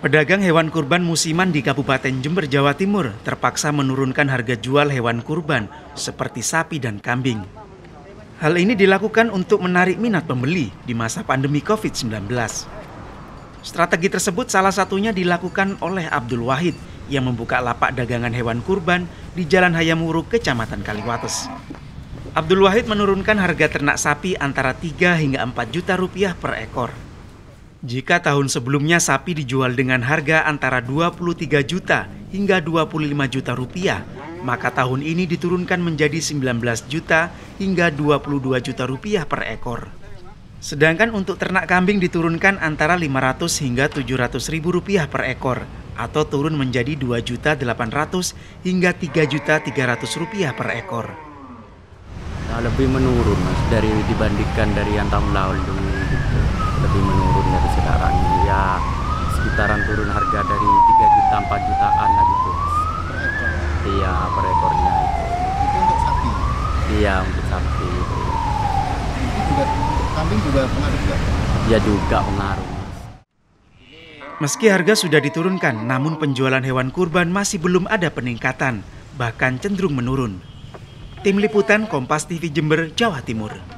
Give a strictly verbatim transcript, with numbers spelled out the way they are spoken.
Pedagang hewan kurban musiman di Kabupaten Jember, Jawa Timur terpaksa menurunkan harga jual hewan kurban seperti sapi dan kambing. Hal ini dilakukan untuk menarik minat pembeli di masa pandemi covid sembilan belas. Strategi tersebut salah satunya dilakukan oleh Abdul Wahid yang membuka lapak dagangan hewan kurban di Jalan Hayamuruk, Kecamatan Kaliwates. Abdul Wahid menurunkan harga ternak sapi antara tiga hingga empat juta rupiah per ekor. Jika tahun sebelumnya sapi dijual dengan harga antara dua puluh tiga juta hingga dua puluh lima juta rupiah, maka tahun ini diturunkan menjadi sembilan belas juta hingga dua puluh dua juta rupiah per ekor. Sedangkan untuk ternak kambing diturunkan antara lima ratus hingga tujuh ratus ribu rupiah per ekor, atau turun menjadi dua juta delapan ratus hingga tiga juta tiga ratus rupiah per ekor. Nah, lebih menurun mas, dari dibandingkan dari yang tahun lalu gitu. Lebih menurun dari sekarang ya, sekitaran turun harga dari tiga juta empat jutaan lah gitu mas. Iya, per ekornya itu. Itu untuk sapi? Iya, untuk sapi itu. Itu juga, kambing juga pengaruh juga? Ya juga pengaruh mas. Meski harga sudah diturunkan, namun penjualan hewan kurban masih belum ada peningkatan, bahkan cenderung menurun. Tim Liputan Kompas T V Jember, Jawa Timur.